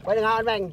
Pwede nga Beng.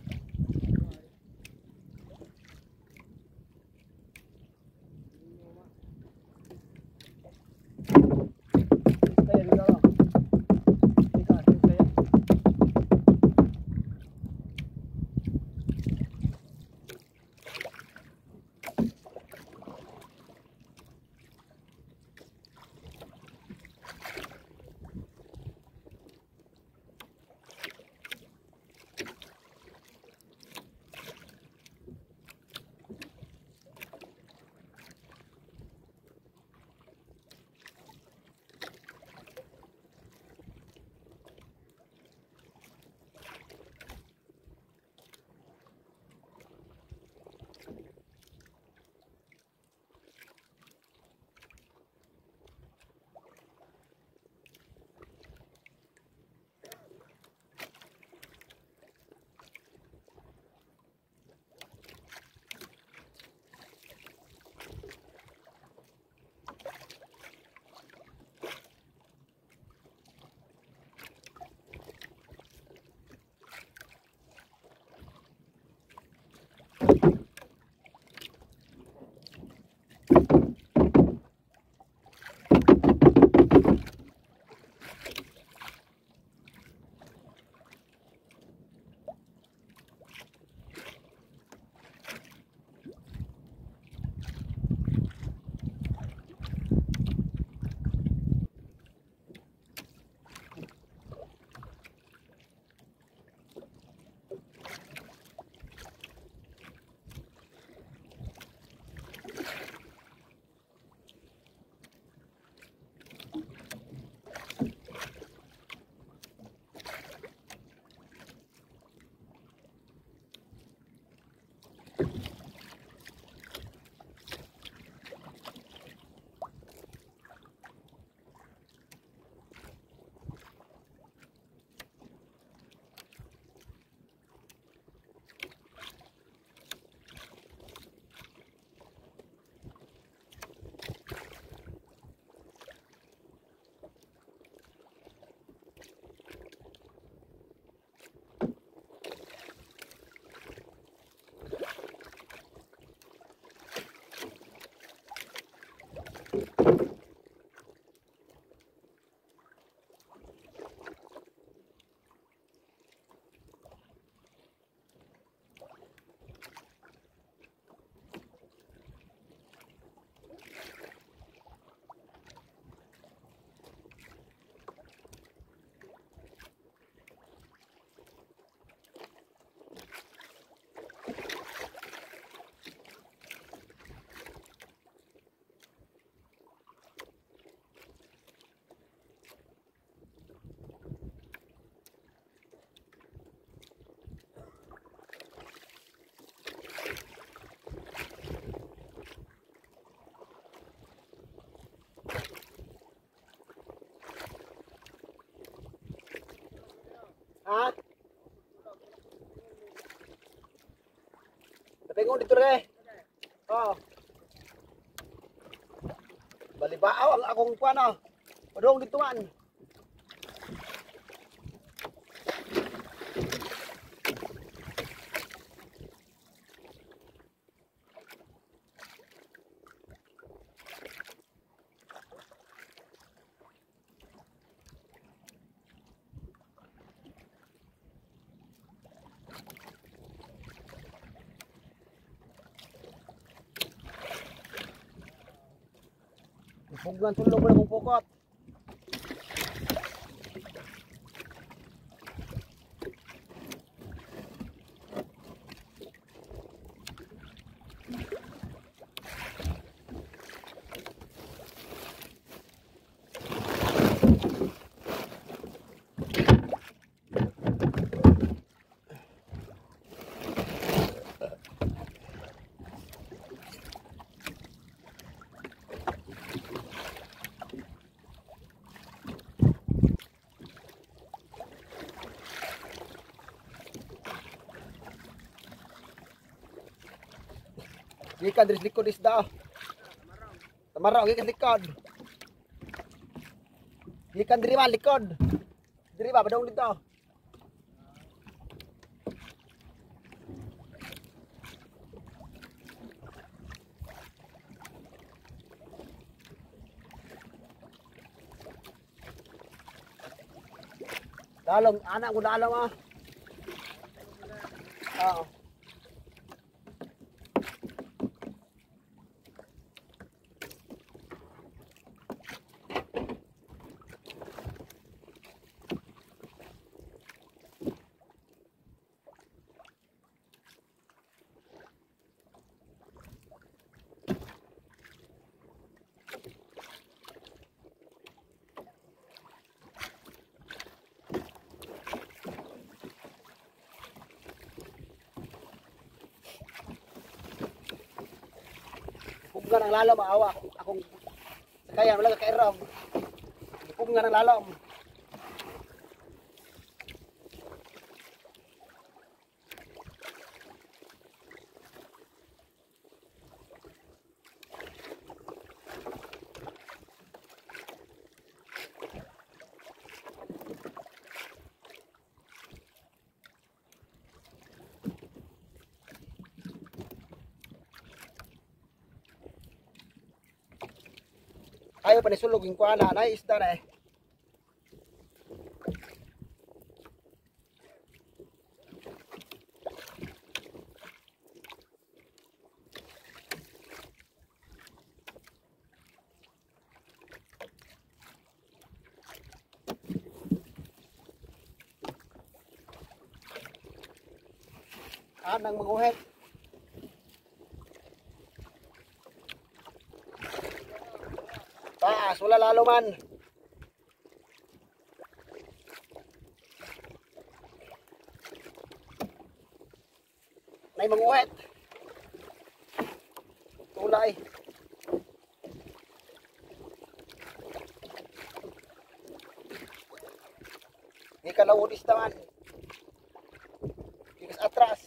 Ah. Tapi dito re. Oh. Balibaaw ang akong kuano. Padong dito man. Pugan tulog mo na mong pukot. Gikan diri likod isda. Tamaraw gikan likod. Gikan diri man likod. Diri ba padong dito. Lalom, anak ko lalom ah. Oo. Punga ng lalom, awa. Akong kaya wala ka kairam. Punga ng lalom. Ayaw pa ni sulog yung kuana na isda na eh. Nang manguhit. Taas, wala lalo man. Nay manguhit. Tulay. Di ka lawodis naman. Ikas atras.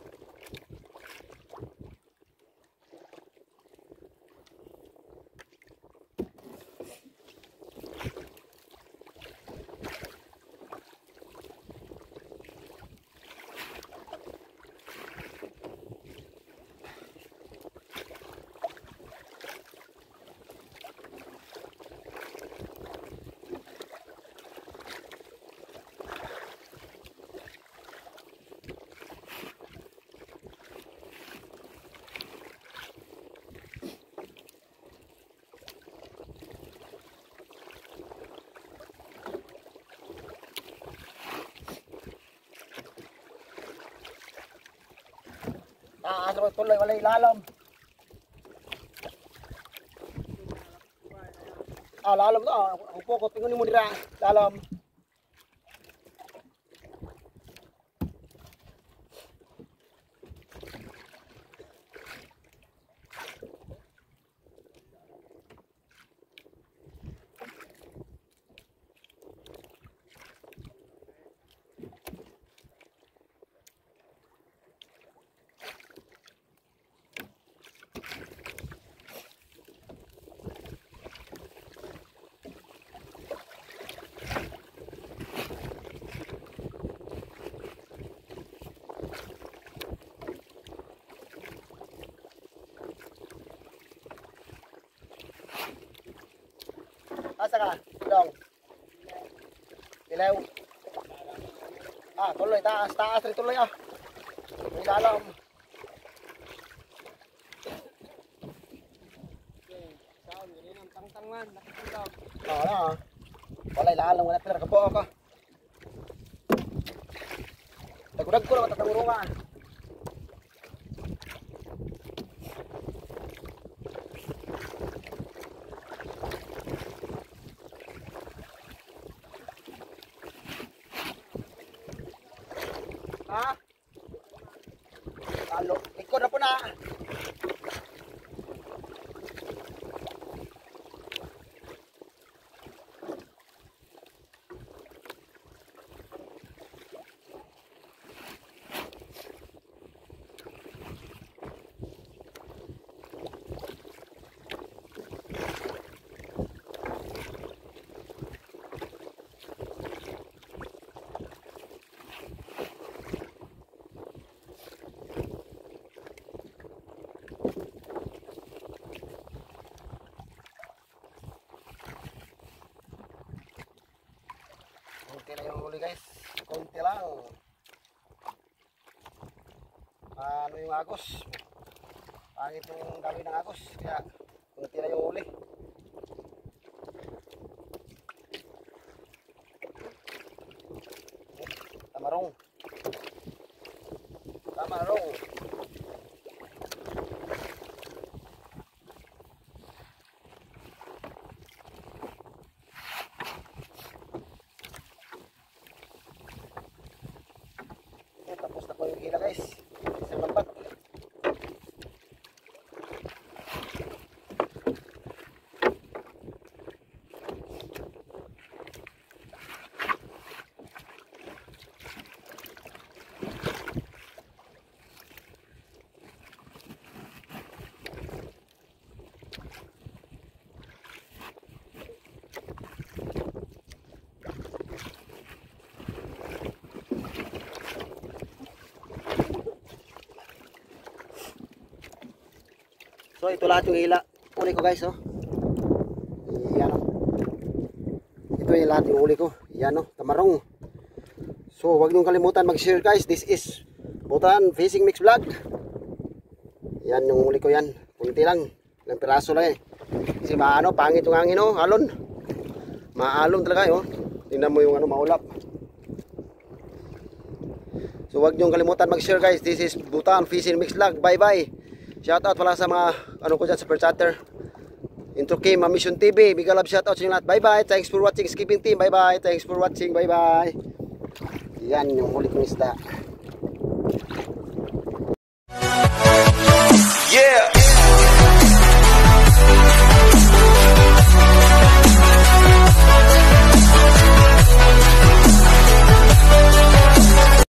Taas mo tuloy, wala ilalom. Lalom to. Upo ko, tingnan mo dira. Lalom. Asa ka? Dong. Ilaw. Tuloy. Taas. Taas rin tuloy ah. May lalom. Tangtangan, nakikita. Wala ah. Wala ilalom. Wala pala. Kapo ako. Tagudag ko na matatangurungan. Ha? Talo. Ikot na po na. Okay na yung huli guys. lang. Ano yung agos? Pangit yung dami ng agos. Kaya kunti na yung uli. Tamarong. Tamarong. Tapos na po yung hila guys. Isang lambat. So ito lahat yung hila. Uli ko guys, oh. Yan, oh. Ito yung lahat yung uli ko. Yan, oh, tamarong. So wag niyong kalimutan mag-share guys. This is Butan Fishing Mix Vlog. Yan yung uli ko yan. Kunti lang. Ilang piraso lang eh. Kasi maano, pangit yung hangin, oh. Alon. Maalon talaga, oh. Tingnan mo yung ano, maulap. So wag niyong kalimutan mag-share guys. This is Butan Fishing Mix Vlog. Bye bye. Shoutout pala sa mga ano ko dyan, super chatter. Intro Kim, Mission TV. Big love shoutout sa inyo lahat. Bye bye. Thanks for watching, Skipping Team. Bye bye. Thanks for watching. Bye bye. Yan yung huli kong isda. Yeah.